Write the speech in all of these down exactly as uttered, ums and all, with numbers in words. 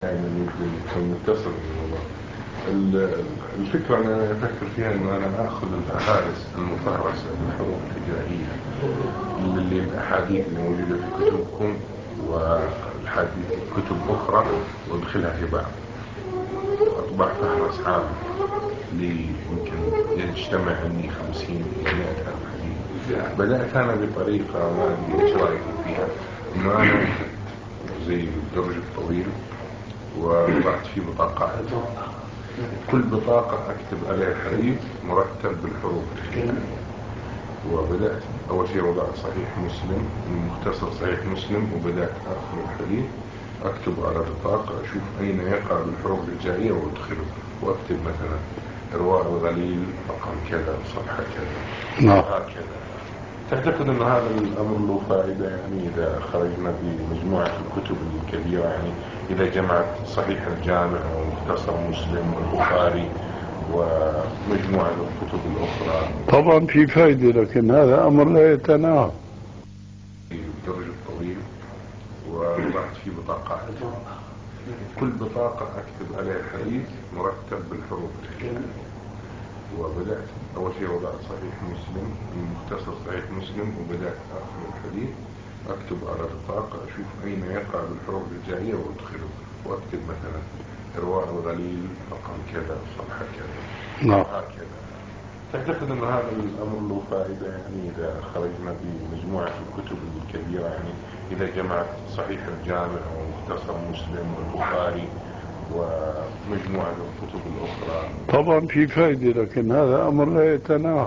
يعني المتصل بالموضوع. الفكرة أنا أفكر فيها إنه أنا آخذ الفهارس المفهرسة بالحروف الهجائية اللي الأحاديث اللي موجودة في كتبكم والحديث كتب أخرى وأدخلها في بعض، أطبع فهرس عام اللي يمكن يجتمع عندي خمسين إلى مئة ألف حديث. بدأت أنا بطريقة ما أدري إيش رأيكم فيها، إنه أنا زي الدرج الطويل وضعت فيه بطاقات، كل بطاقة أكتب عليها الحديث مرتب بالحروف الهجائية. وبدأت أول شيء وضعت صحيح مسلم، مختصر صحيح مسلم، وبدأت آخر الحديث أكتب على بطاقة أشوف أين يقع بالحروف الهجائية وأدخله، وأكتب مثلا إرواء الغليل رقم كذا صفحة كذا وهكذا. تعتقد أن هذا الأمر له فائدة يعني إذا خرجنا بمجموعة الكتب الكبيرة، يعني إذا جمعت صحيح الجامع ومختصر مسلم والبخاري ومجموعة الكتب الأخرى؟ طبعا في فائدة، لكن هذا أمر لا يتناهى. الدرج الطويل ووضعت فيه بطاقات، كل بطاقة أكتب عليها الحديث مرتب بالحروف الهجائية. وبدأت أول شيء وضعت صحيح مسلم، مختصر صحيح مسلم، وبدأت آخر الحديث أكتب على بطاقة أشوف أين يقع بالحروف الهجائية وأدخله، وأكتب مثلا إرواء الغليل رقم كذا صفحة كذا وهكذا. تعتقد أن هذا الأمر له فائدة يعني إذا خرجنا بمجموعة الكتب الكبيرة، يعني إذا جمعت صحيح الجامع ومختصر مسلم والبخاري ومجموعة الكتب الأخرى؟ طبعا في فائدة، لكن هذا أمر لا يتناهى،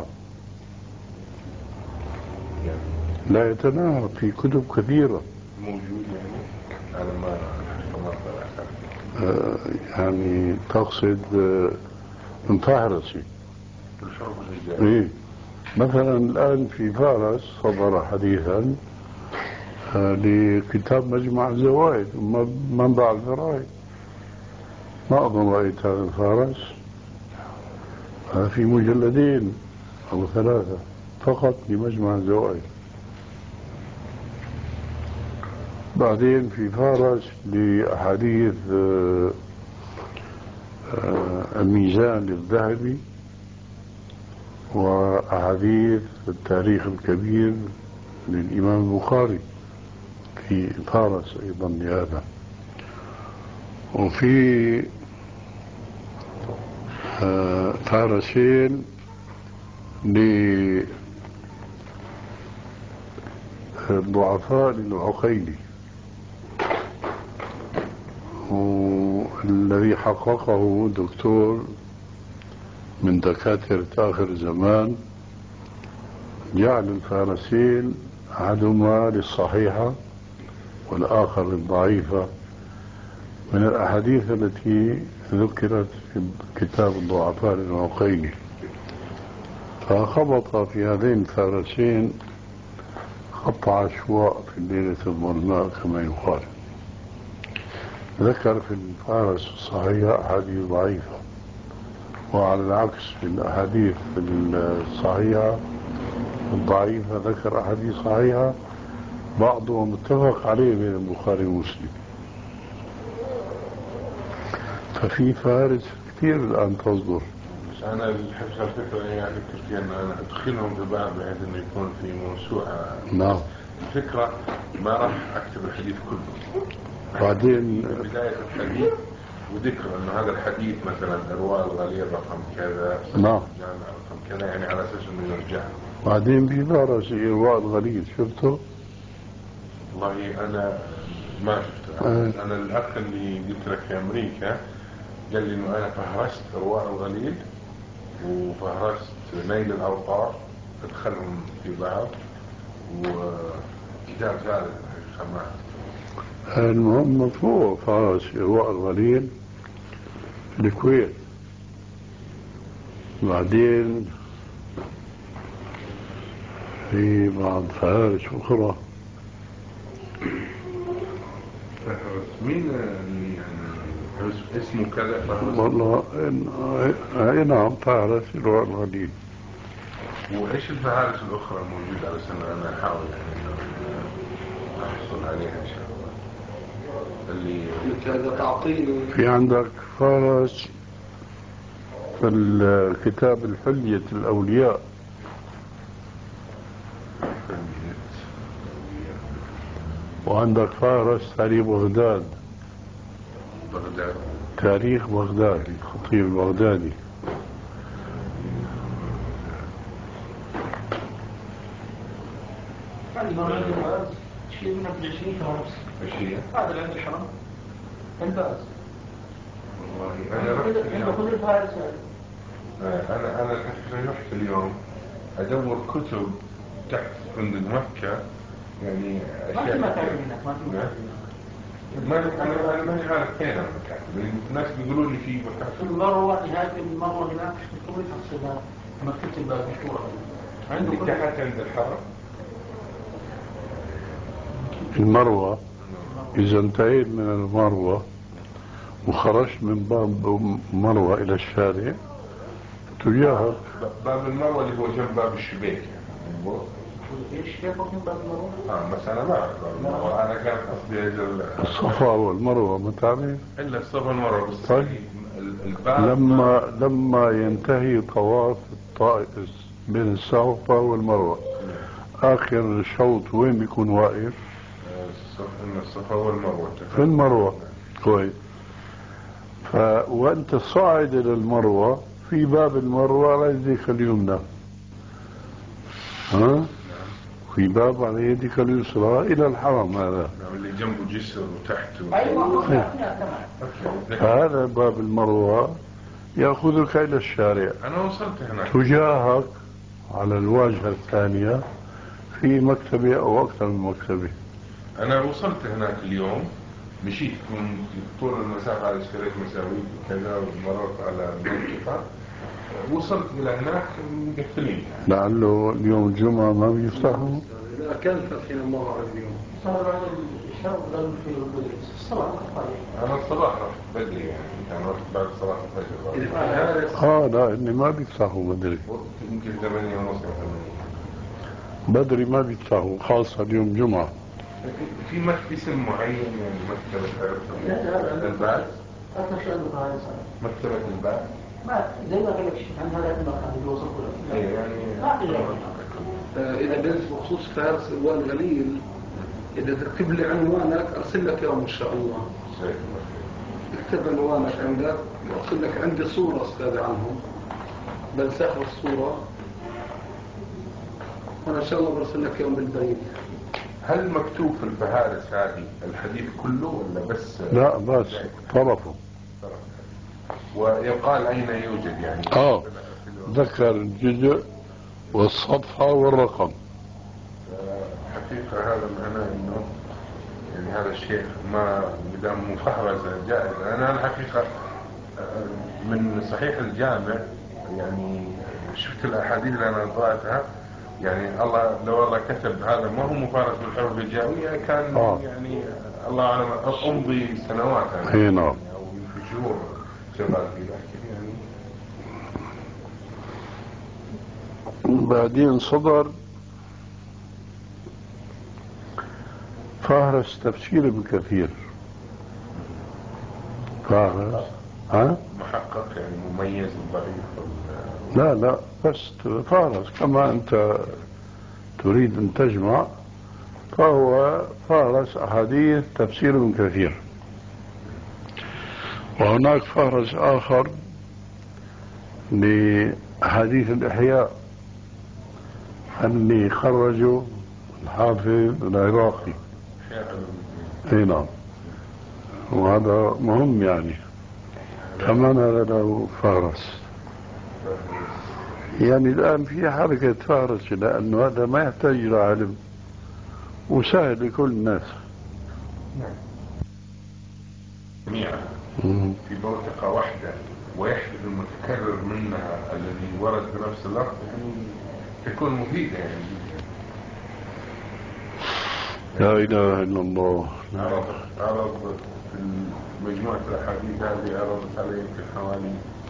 يعني لا يتناهى في كتب كثيرة موجود. يعني أنا ما آه يعني تقصد آه من فهرسي الحروف الهجائية؟ إيه، مثلا الآن في فارس صدر حديثا آه لكتاب مجمع الزوائد منبع الفرائد، ما أظن رأيت هذا الفارس، هذا في مجلدين أو ثلاثة فقط لمجمع الزوائد. بعدين في فارس لأحاديث آه آه الميزان للذهبي، وأحاديث التاريخ الكبير للإمام البخاري في فارس أيضا لهذا. وفي آه فارسين للضعفاء للعقيلي، والذي حققه دكتور من دكاترة آخر زمان، جعل الفارسين أحدهما للصحيحة والآخر للضعيفة من الأحاديث التي ذكرت في كتاب الضعفاء للعقيلي. فخبط في هذين الفارسين خط عشواء في الليلة الظلماء كما يقال. ذكر في الفارس الصحيحة أحاديث ضعيفة، وعلى العكس في الأحاديث الصحيحة الضعيفة ذكر أحاديث صحيحة بعضها متفق عليه بين البخاري ومسلم. ففي فارس كثير الآن تصدر. بس أنا الحفظ الفكرة يعني فكرت فيها أن أنا أدخلهم في بعض بحيث أنه يكون في موسوعة. نعم. الفكرة ما راح أكتب الحديث كله، بعدين بداية الحديث وذكر أنه هذا الحديث مثلا إرواء الغليل رقم كذا، نعم، جامع رقم كذا، يعني على أساس أنه يرجع. بعدين في فارس إرواء الغليل شفته؟ والله أنا ما شفته. آه. أنا الأخ اللي قلت لك في أمريكا قال لي إنه أنا فهرست إرواء الغليل وفهرست نيل الأوطار، أدخلهم في بعض، وكتاب ثالث سمعت. المهم مطبوع فارس إرواء الغليل في الكويت. بعدين في بعض فهارس أخرى. مين اللي يعني اسمه كذا فهرس؟ والله اي نعم فهرس إرواء الغليل. وإيش الفهارس الأخرى موجودة على سنة أنا أحاول يعني أحصل عليها إن شاء الله. اللي هذا تعطيل. في عندك فارس في الكتاب الحلية الأولياء، وعندك فارس تاريخ بغداد، بغداد تاريخ بغداد الخطيب البغدادي. شيء من العشرين فارس. عشرين هذا اللي عند الحرم الباز. والله أنا رحت اليوم. كل الفارس أنا أنا رحت اليوم أدور كتب تحت فندق مكة، يعني أشياء ما في مكان هناك، ما في مكان. ما أنا أنا ماني عارف فين المكان، الناس بيقولوا لي في مكان. في المروة نهاية المروة هناك في كل تفصيلها مكتبة الباز مشهورة. عندك تحت عند الحرم المروة. إذا انتهيت من المروة وخرجت من باب مروة إلى الشارع تجاهك باب المروة اللي هو جنب باب الشبيك يعني. ايش كيف ممكن باب المروة؟ اه بس انا ما اعرف باب المروة، انا كان قصدي اجل الصفا والمروة ما تعرف؟ الا الصفا والمروة بس. طيب الباب لما لما ينتهي طواف الطائف بين الصفا والمروة آخر شوط وين بيكون واقف؟ الصفا والمروة في المروة. كويس. ف وانت صاعد الى المروة في باب المروة على يديك اليمنى، ها؟ في باب على يدك اليسرى الى الحرم هذا اللي جنبه جسر وتحت. ايوه فهذا باب المروة ياخذك الى الشارع. انا وصلت هناك. تجاهك على الواجهة الثانية في مكتبة او اكثر من مكتبة. انا وصلت هناك اليوم، مشيت من طول المسافة على اشتريت مساوي وكذا ومررت على المنطقة، وصلت إلى هناك مقفلين. لعله اليوم الجمعة ما بيفتحوا؟ لا كان فاتحين المرة اليوم. صار بعد الشهر ظل في الصلاة. أنا الصباح رحت بدري يعني، أنا رحت بعد صلاة الفجر. آه لا إني ما بيفتحوا بدري. يمكن ثمانية ونص بدري ما بيفتحوا، خاصة اليوم جمعة. في مكتب اسم معين يعني مكتبة الباز؟ مكتبة الباز؟ ما زي ما قلت عن هذا المكان اللي وصلت له. يعني إذا بنت بخصوص فارس الوان غليل، إذا تكتب لي عنوانك أرسل لك يوم إن شاء الله. اكتب عنوانك عندك وأرسل لك. عندي صورة أستاذ عنهم، بنسخ الصورة وأنا إن شاء الله برسل لك يوم بالبريد. هل مكتوب في الفهارس هذه الحديث كله ولا بس؟ لا بس طرفه. ويقال أين يوجد يعني؟ آه ذكر الجزء والصفحة والرقم. حقيقة هذا معناه إنه يعني هذا الشيء ما مدام مفهرسة جائزة. أنا الحقيقة من صحيح الجامع يعني شفت الأحاديث اللي أنا قرأتها، يعني الله لو الله كتب هذا ما هو مفارس بالحروف الهجائية كان آه. يعني الله أعلم أمضي سنوات يعني نعم أو في شهور شغال في ذلك يعني. بعدين صدر فهرس تفسير ابن كثير. فهرس ها؟ محقق يعني مميز وضعيف. لا لا بس فهرس كما أنت تريد أن تجمع، فهو فهرس أحاديث تفسير ابن كثير. وهناك فهرس آخر لحديث الإحياء اللي خرجه الحافظ العراقي. اي نعم، وهذا مهم يعني كمان هذا له فهرس. يعني الآن في حركة فهرس لأنه هذا ما يحتاج إلى علم وسهل لكل الناس. جميعا في بوتقة واحدة ويحدث المتكرر منها الذي ورد بنفس اللفظ يعني تكون مفيدة يعني. لا إله إلا الله. عرض عرض في مجموعة الأحاديث هذه عرضت عليه في حوالي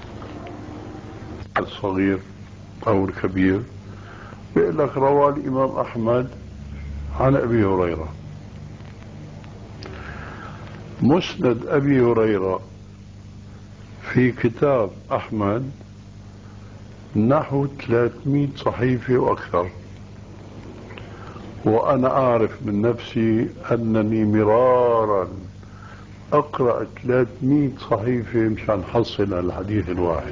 الصغير أو الكبير بيقول لك روى الإمام أحمد عن أبي هريرة. مسند أبي هريرة في كتاب أحمد نحو ثلاثمئة صحيفة وأكثر، وأنا أعرف من نفسي أنني مرارا أقرأ ثلاثمئة صحيفة مشان حصل الحديث الواحد.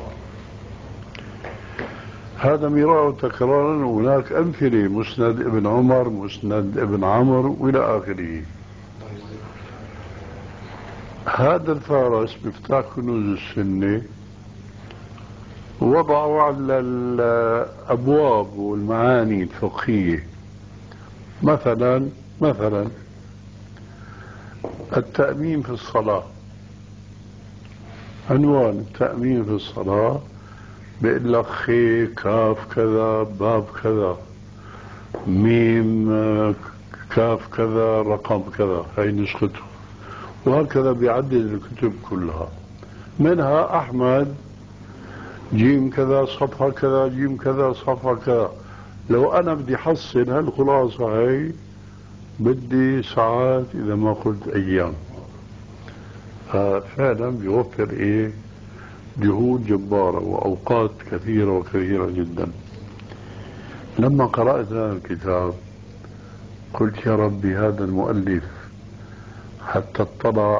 هذا مرارا تكرارا. هناك أمثلة، مسند ابن عمر، مسند ابن عمرو وإلى آخره. هذا الفارس مفتاح كنوز السنة وضعوا على الأبواب والمعاني الفقهية، مثلا مثلا التأمين في الصلاة. عنوان التأمين في الصلاة بيقول لك خي كاف كذا باب كذا ميم كاف كذا رقم كذا، هاي نسخته. وهكذا بيعدد الكتب كلها، منها أحمد جيم كذا صفحة كذا جيم كذا صفحة كذا. لو أنا بدي أحصل هالخلاصة هاي بدي ساعات إذا ما قلت أيام. فعلا بيوفر إيه جهود جبارة وأوقات كثيرة وكثيرة جدا. لما قرأت هذا الكتاب قلت يا ربي هذا المؤلف حتى اطلع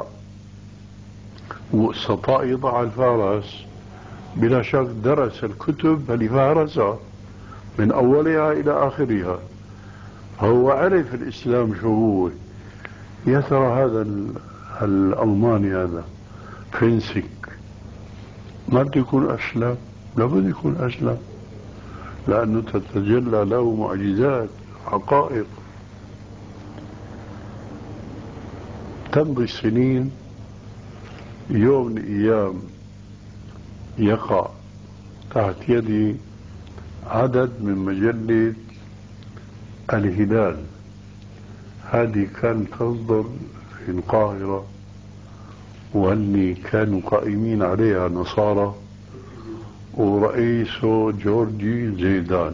واستطاع يضع الفارس، بلا شك درس الكتب اللي فارسها من أولها إلى آخرها. هو عرف الإسلام شو هو. يا ترى هذا الألماني هذا فينسك ما بده يكون أسلم؟ لابد يكون أسلم، لأنه تتجلى له معجزات حقائق. تمضي السنين، يوم من الأيام يقع تحت يدي عدد من مجلة الهلال. هذه كانت تصدر في القاهرة، واللي كانوا قائمين عليها نصارى ورئيسه جورجي زيدان.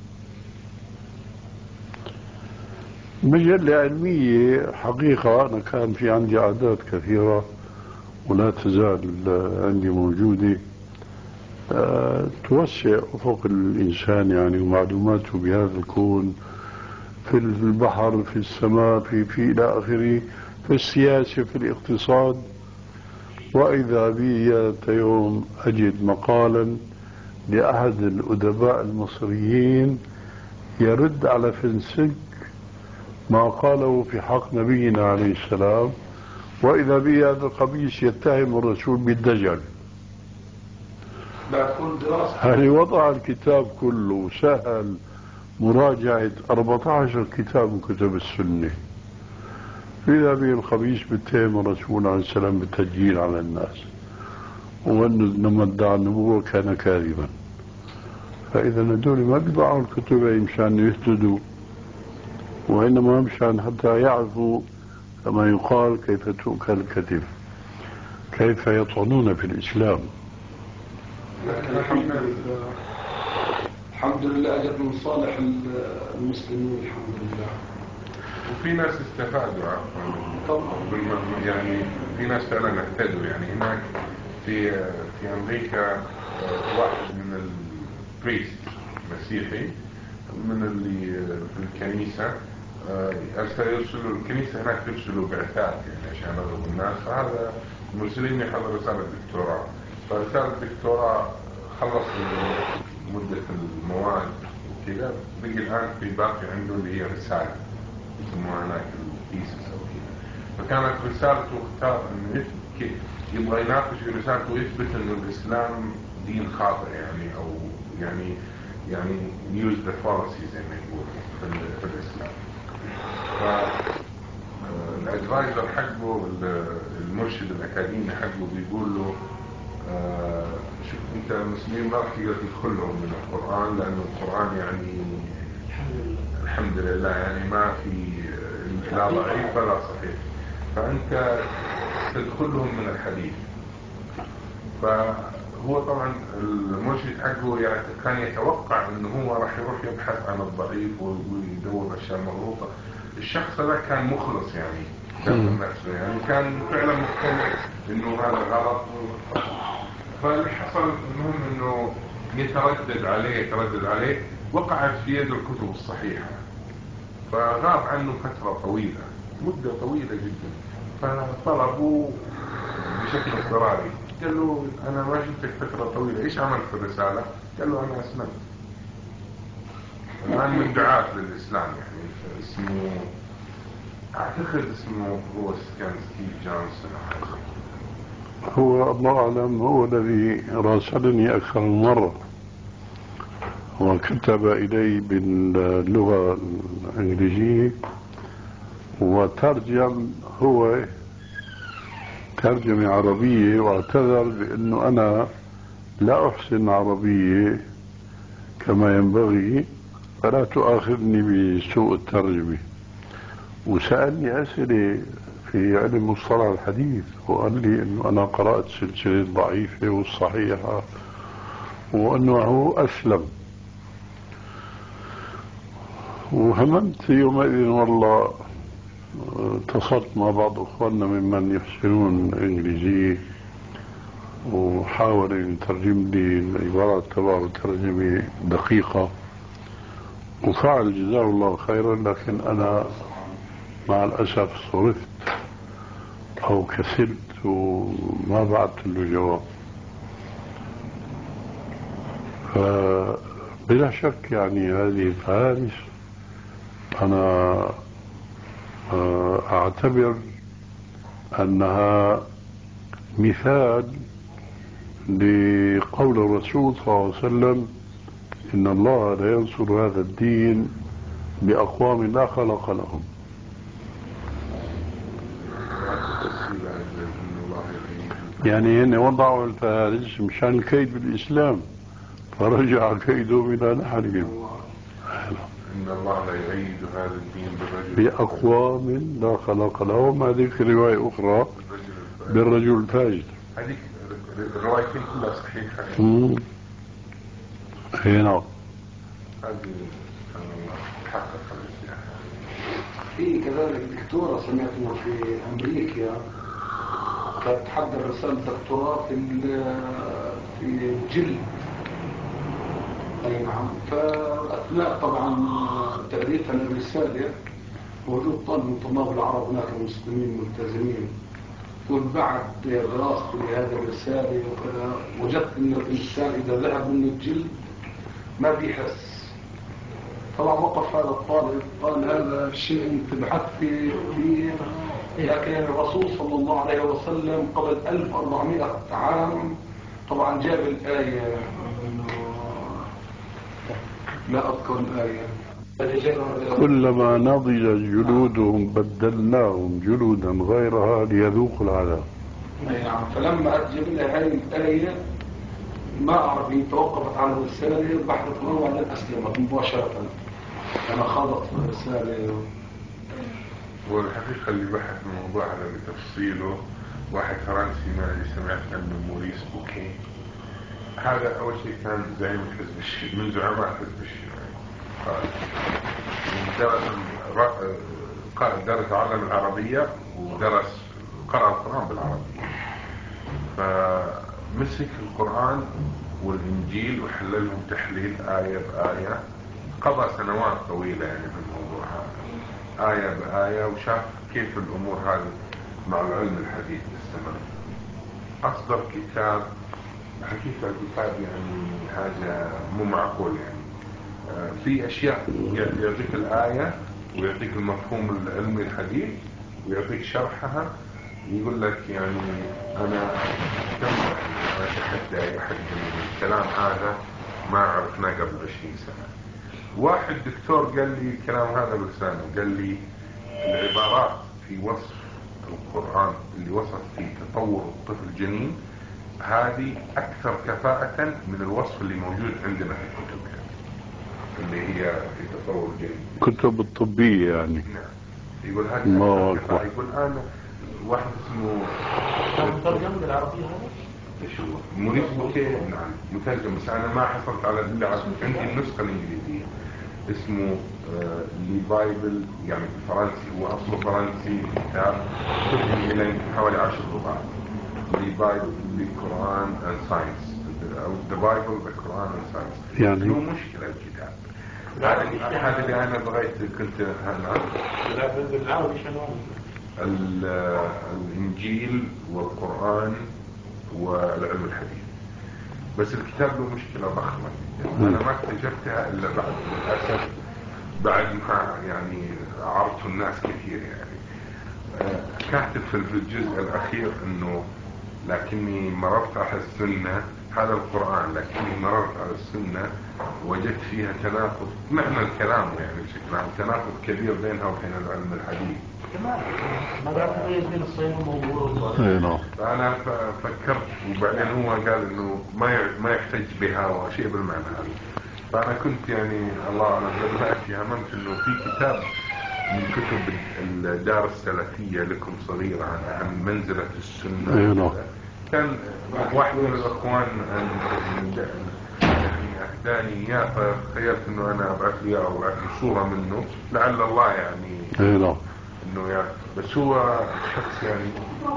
مجلة علمية حقيقة. أنا كان في عندي أعداد كثيرة ولا تزال عندي موجودة، أه توسع أفق الإنسان يعني ومعلوماته بهذا الكون، في البحر، في السماء، في في إلى آخره، في السياسة، في الاقتصاد. وإذا بي ذات يوم أجد مقالا لأحد الأدباء المصريين يرد على فنسك ما قاله في حق نبينا عليه السلام، وإذا بي هذا القميص يتهم الرسول بالدجل. هل وضع الكتاب كله وسهل مراجعة أربعة عشر كتاب من كتب السنة، إذا به الخبيث بيتهم الرسول عليه السلام بالتسجيل على الناس، وأنه لما ادعى النبوة كان كاذبا. فإذا هذول ما بيضعوا الكتب مشان يهتدوا، وإنما مشان حتى يعرفوا كما يقال كيف تؤكل الكتف، كيف يطعنون في الإسلام. الحمد لله الحمد لله أجد من صالح المسلمين الحمد لله. وفي ناس استفادوا طبعا، يعني في ناس فعلا اهتدوا. يعني هناك في في أمريكا واحد من البريست مسيحي من اللي في الكنيسة يرسلوا الكنيسة هناك ترسلوا بعثات يعني عشان يضربوا الناس. فهذا المسلم يحضر رسالة دكتوراه، فرسالة الدكتوراه خلص مدة المواد وكذا، بقي الآن في باقي عنده اللي هي رسالة يسموها هناك الثيسس أو كذا. فكانت رسالته اختار إنه يبغى يناقش في رسالته ويثبت إنه الإسلام دين خاطئ يعني، أو يعني يعني use the fallacy زي ما يقولوا في الإسلام. فالادفايزر حقه المرشد الأكاديمي حقه بيقول له آه شوف انت المسلمين ما راح تقدر تدخلهم من القرآن، لأن القرآن يعني الحمد لله يعني ما في لا ضعيف ولا صحيح، فأنت تدخلهم من الحديث. فهو طبعا المرشد حقه يعني كان يتوقع انه هو راح يروح يبحث عن الضعيف ويدور اشياء مغلوطة. الشخص هذا كان مخلص يعني، كان نفسه يعني كان فعلا مقتنع انه هذا غلط. فاللي حصل المهم انه يتردد عليه يتردد عليه وقعت في يد الكتب الصحيحة، فغاب عنه فترة طويلة، مدة طويلة جدا. فطلبوا بشكل اضطراري، قال له انا ما شفتك فترة طويلة، ايش عملت في الرسالة؟ قال له انا اسلمت. الان من دعاة للاسلام يعني اسمه اعتقد اسمه هو كان ستيف جونسون. هو الله أعلم هو الذي راسلني أكثر من مرة وكتب إلي باللغة الإنجليزية وترجم هو ترجمة عربية، واعتذر بأنه أنا لا أحسن عربية كما ينبغي فلا تؤاخذني بسوء الترجمة، وسألني أسئلة في علم مصطلح الحديث وقال لي انه انا قرأت سلسلة ضعيفة والصحيحة وانه هو اسلم. وهممت يومئذ والله اتصلت مع بعض اخواننا ممن يحسنون الانجليزية وحاول ان يترجم لي العبارات تبعه ترجمة دقيقة وفعل جزاه الله خيرا، لكن انا مع الاسف صرفت أو كسلت وما بعثت له جواب. فبلا شك يعني هذه الفهارس أنا أعتبر أنها مثال لقول الرسول صلى الله عليه وسلم إن الله لا ينصر هذا الدين بأقوام لا خلق لهم. يعني هن وضعوا الفارس مشان الكيد بالإسلام فرجع كيدهم إلى نحرهم. إن الله لا يعيد هذا الدين بأقوام لا خلق لهم. هذيك رواية أخرى بالرجل الفاجر. هذيك الروايتين كلها صحيحة. هي نعم. هذه تحقق في كذلك دكتورة سمعتنا في أمريكا كانت تحضر رسالة دكتوراه في في الجلد. أي نعم. فأثناء طبعا تأليفها للرسالة وجود طالب من طلاب العرب هناك المسلمين ملتزمين، وبعد دراستي لهذه الرسالة وجدت أن الإنسان إذا ذهب منه الجلد ما بيحس. طبعا وقف هذا الطالب قال هذا الشيء انت بحثت فيه، لكن الرسول صلى الله عليه وسلم قبل ألف وأربعمائة عام طبعا جاب الآية، لا أذكر الآية، كلما نضجت جلودهم بدلناهم جلودا غيرها ليذوقوا العذاب. نعم. فلما أجب لها هذه الآية ما أعرف هي توقفت عن الرسالة بحثت عنه وبعدين أسلمت مباشرة. أنا خاضت في الرسالة. والحقيقة اللي بحث الموضوع هذا بتفصيله واحد فرنسي ما اللي سمعت عنه موريس بوكي. هذا أول شيء كان زعيم حزب الشيوعي من زعماء حزب الشيوعي. درس درس علم العربية ودرس قرأ القرآن بالعربية، فمسك القرآن والإنجيل وحللهم تحليل آية بآية. قضى سنوات طويلة يعني في الموضوع هذا آية بآية، وشاف كيف الأمور هذه مع العلم الحديث تستمر. أصدر كتاب، حقيقة الكتاب يعني حاجة مو معقول يعني. آه في أشياء يعطيك الآية ويعطيك المفهوم العلمي الحديث ويعطيك شرحها، يقول لك يعني أنا كم أنا شحدت أحد الكلام هذا ما عرفناه قبل عشرين سنة. واحد دكتور قال لي الكلام هذا بلسانه، قال لي العبارات في وصف القرآن اللي وصف في تطور الطفل جنين هذه أكثر كفاءة من الوصف اللي موجود عندنا في الكتب يعني. اللي هي في تطور الجنين كتب الطبية يعني. نعم. يقول هذه أكثر كفاءة. يقول أنا واحد اسمه مترجم بالعربية هذا؟ شو موريس بوكي. نعم مترجم، بس أنا ما حصلت على إلا عندي النسخة الإنجليزية. اسمه آه لي بايبل، يعني بالفرنسي، هو اصله فرنسي كتاب ترجم الى حوالي عشر لغات. لي بايبل لي قرآن اند ساينس، او ذا بايبل ذا قرآن اند ساينس. يعني هو مشكلة الكتاب هذا هذا اللي انا بغيت كنت هنا بالعربي شنو؟ الانجيل والقرآن والعلم الحديث. بس الكتاب له مشكلة ضخمة، انا ما اكتشفتها الا بعد للاسف بعد ما يعني عرضت الناس كثير. يعني كاتب في الجزء الاخير انه لكني مررت على السنة، هذا القرآن لكني مررت على السنة وجدت فيها تناقض، معنى الكلام يعني بشكل عام تناقض كبير بينها وبين العلم الحديث. ما بعرف تميز بين الصين والموضوع. فأنا فكرت، وبعدين هو قال إنه ما ما يحتج بها وشيء بالمعنى هذا. فأنا كنت يعني الله أعلم دلوقتي هممت إنه في كتاب من كتب الدار السلفية لكم صغيرة عن عن منزلة السنة. كان واحد من الأخوان يعني أهداني إياه، فتخيلت إنه أنا أبعث لي أو أبعث لي صورة منه لعل الله يعني إنه يعني. بس هو شخص يعني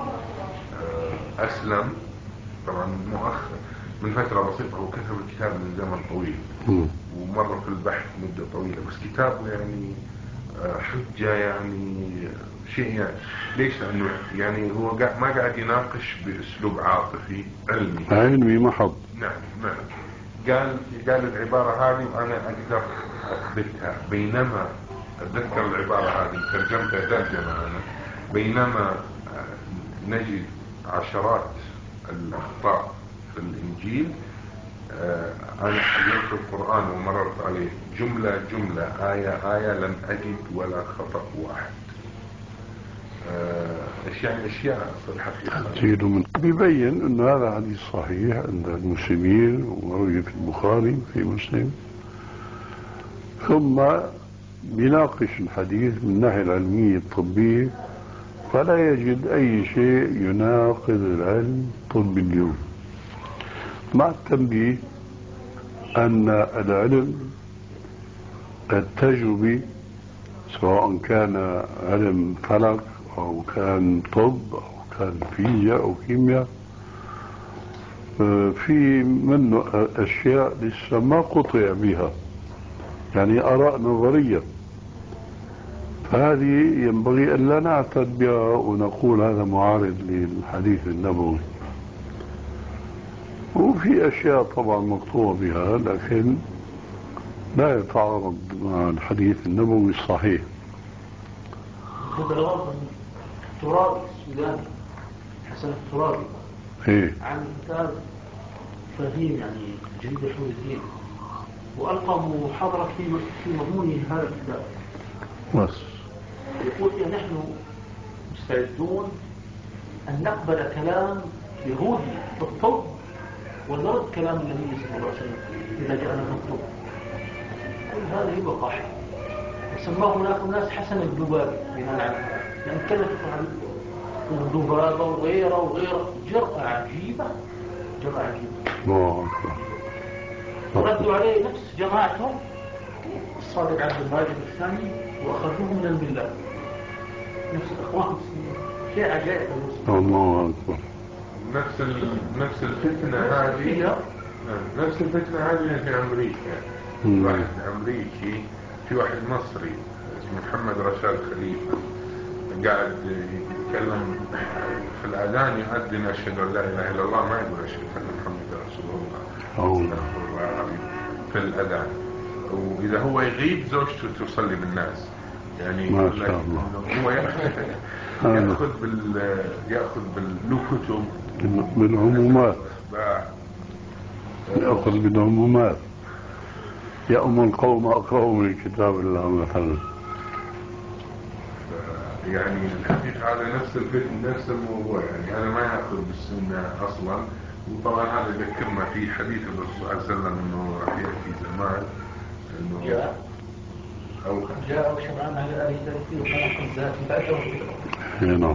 أسلم طبعا مؤخر من فترة بسيطة، هو كتب الكتاب من زمن طويل ومر في البحث مدة طويلة، بس كتابه يعني حجة يعني شيء يعني. ليش؟ لأنه يعني هو ما قاعد يناقش بأسلوب عاطفي علمي علمي محض. نعم نعم. قال قال العبارة هذه وأنا أقدر أثبتها، بينما أتذكر العبارة هذه ترجمتها ترجمة أنا، بينما نجد عشرات الأخطاء في الإنجيل، أنا حللت القرآن ومررت عليه جملة جملة آية آية لم أجد ولا خطأ واحد. أشياء أشياء في الحقيقة من بيبين أن هذا حديث صحيح عند المسلمين وروي في البخاري في مسلم، ثم بيناقش الحديث من الناحية العلمية الطبية فلا يجد أي شيء يناقض العلم الطبي اليوم، مع التنبيه أن العلم التجربي سواء كان علم فلك أو كان طب أو كان فيزياء أو كيمياء في منه أشياء لسه ما قطع بها، يعني آراء نظرية، فهذه ينبغي أن لا نعتد بها ونقول هذا معارض للحديث النبوي. وفي أشياء طبعا مقطوع بها لكن لا يتعارض مع الحديث النبوي الصحيح. الترابي السوداني حسن الترابي ايه عن كتاب فهيم يعني جريدة حول الدين، وألقى محاضرة في في مضمون هذا الكتاب. بس يقول إن نحن مستعدون أن نقبل كلام يهودي في الطب ونرد كلام النبي صلى الله عليه وسلم إذا جاءنا في الطب. كل هذا يبقى وسماه هناك الناس حسن الذبابي بناء على يعني كلمة عن الذبابة وغيره وغيره، جرأة عجيبة جرأة عجيبة. الله أكبر. ردوا عليه نفس جماعتهم الصادق عبد الماجد الثاني وأخرجوه من الملة، نفس الأخوان المسلمين، شيء عجائب المسلمين. الله أكبر. نفس نفس الفتنة هذه نفس الفتنة هذه في أمريكا. مم. واحد أمريكي في واحد مصري اسمه محمد رشاد خليفة قاعد يتكلم في الأذان يؤذن أشهد أن لا إله إلا الله، ما يقول أشهد أن محمد رسول الله في الأذان. وإذا هو يغيب زوجته تصلي بالناس، يعني ما شاء الله. هو يأخذ بال يأخذ بالله كتب بالعمومات، يأخذ بالعمومات، يأمر القوم أقرأوا من كتاب الله مثلا. يعني الحقيقة هذا نفس الفتن نفس الموضوع، يعني أنا ما يأخذ بالسنة أصلا. وطبعا هذا ذكرنا في حديث الرسول صلى الله عليه وسلم إنه راح يأتي زمان إنه جاء أو جاء وشبعان على آله ثلاثين وخلق الذات فأتوا نعم.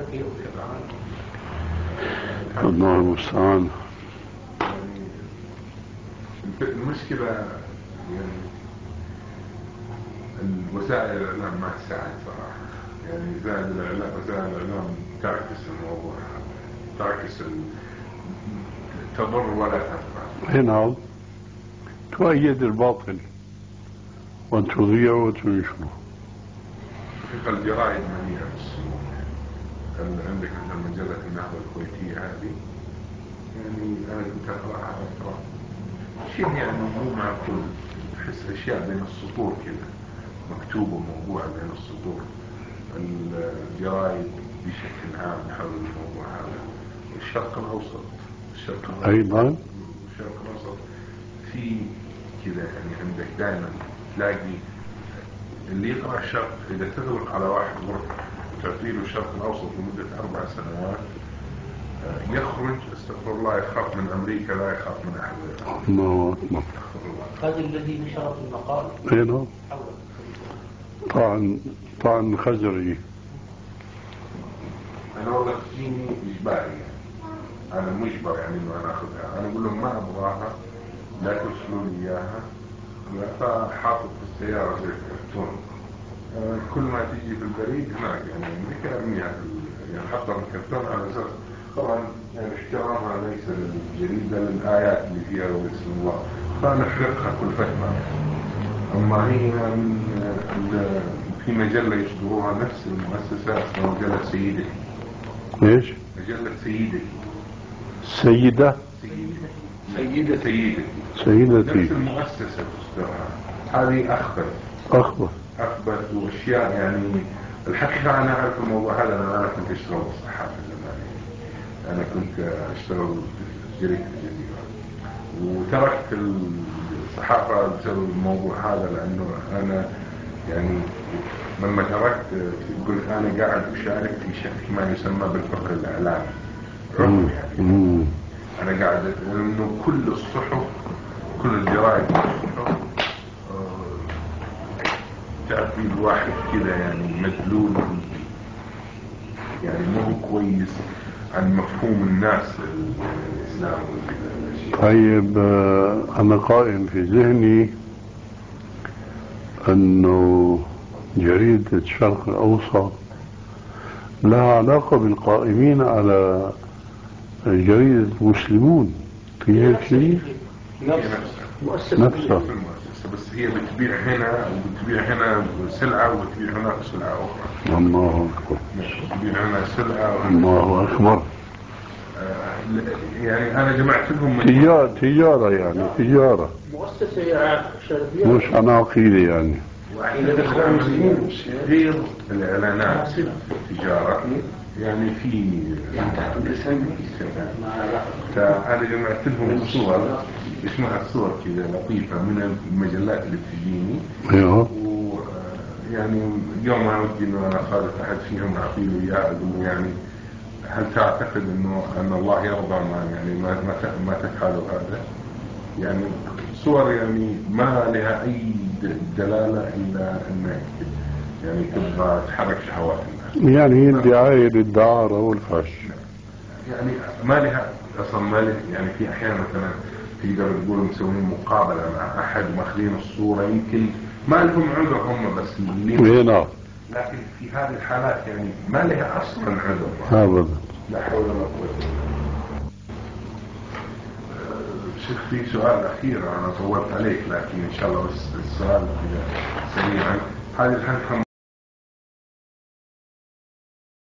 الله المستعان. المشكلة يعني وسائل الإعلام ما تساعد صراحة. يعني وسائل الإعلام وسائل الإعلام تعكس الموضوع، تعكس تضر ولا تنفع. نعم، تؤيد الباطل وتضيع وتنشره. في الجرائد مليئة بالسموم. عندك مثل مجلة النهضة الكويتية هذه، يعني أنا كنت أقرأها أقرأ شيء يعني مو معقول، تحس أشياء بين السطور كذا مكتوبة موضوع بين السطور. الجرائد بشكل عام حول الموضوع هذا، الشرق الأوسط الشرق الأوسط أيضا الشرق الأوسط في كذا، يعني عندك دائما تلاقي اللي يقرأ الشرق إذا تغلق على واحد غرفة وتعطي له الشرق الأوسط لمدة أربع سنوات يخرج استغفر الله يخاف من أمريكا لا يخاف من أحد. الله أكبر. هذا الذي نشر في المقال. أي نعم. طعن طعن خزري. أنا والله فيني إجباري، أنا مجبر يعني إنه أنا أخذها. أنا أقول لهم ما أبغاها، لا ترسلوا لي إياها، فحاطط في السيارة زي الكرتون. آه كل ما تيجي في البريد هناك يعني أمريكا أرميها يعني حطها في الكرتون على أساس طبعا يعني احترامها ليس للجريدة للآيات اللي فيها بسم الله، فنحرقها كل فترة. أما هي من في مجلة يصدروها نفس المؤسسة اسمها مجلة سيدتي. ايش؟ مجلة سيدتي. سيدة؟ سيدة سيدتي. سيدتي. نفس المؤسسة تصدرها. هذه أخبث. أخبث. أخبث وأشياء يعني الحقيقة أنا أعرف الموضوع هذا. أنا أنا كنت أشتغل بالصحافة زمان. أنا كنت أشتغل في جريدة الجزيرة وتركت الصحافة بسبب الموضوع هذا، لأنه أنا يعني لما تركت قلت أنا قاعد أشارك في شيء ما يسمى بالفقر الإعلامي. رغم يعني أنا قاعد إنه كل الصحف كل الجرائد والصحف تعطي الواحد كذا يعني مدلول يعني مو كويس عن مفهوم الناس الإسلام وكذا. طيب أنا قائم في ذهني أنه جريدة الشرق الأوسط لها علاقة بالقائمين على جريدة المسلمون في هيك شيء؟ مؤسسة نفسها. بس هي بتبيع هنا وبتبيع هنا سلعة وبتبيع هناك سلعة أخرى. الله أكبر. بتبيع هنا سلعة. الله أكبر. يعني أنا جمعت لهم تجارة تجارة يعني تجارة. مؤسسة شرفية. مش عناقيدة يعني. غير الإعلانات تجارة يعني في فأنا جمعت لهم صور اسمها صور كذا لطيفة من المجلات اللي بتجيني. ايوه. ويعني يوم ما ودي إنه أنا خالف أحد فيهم أعطيه إياه أقول له يعني هل تعتقد إنه أن الله يرضى ما يعني ما ما ما تفعلوا هذا؟ يعني صور يعني ما لها أي دلالة إلا أنك يعني تبغى تحرك شهوات الناس. يعني هي الدعاية للدعارة والفحش. يعني ما لها أصلا ما لها يعني في أحيان مثلا تقدر تقول مسوين مقابلة مع أحد ماخذين الصورة يمكن ما لهم عذر هم بس اللي نعم. لكن في هذه الحالات يعني ما لها أصلا عذر. أبدا. لا حول ولا قوة. شيخ في سؤال أخير أنا طولت عليك لكن إن شاء الله بس السؤال سريعا. هذه الحلقة